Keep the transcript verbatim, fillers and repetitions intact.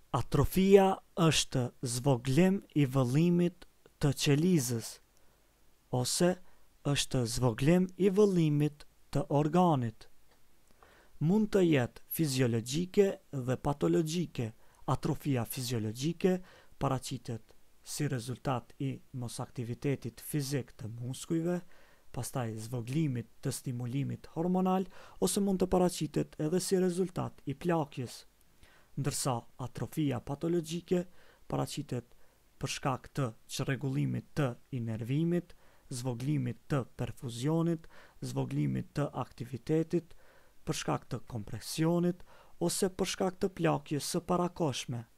Atrofia është zvoglim i vëllimit të qelizës, ose është zvoglim i vëllimit të organit. Mund të jetë fiziologjike dhe patologjike. Atrofia fiziologjike paraqitet si rezultat i mosaktivitetit fizik të muskujve, pastaj zvoglimit të stimulimit hormonal, ose mund të paraqitet edhe si rezultat i plakjes. Ndërsa atrofia patologjike paraqitet për shkak të çrregullimit të inervimit, zvoglimit të perfuzionit, zvoglimit të aktivitetit, për shkak të kompresionit ose për shkak të plakjes së parakohshme.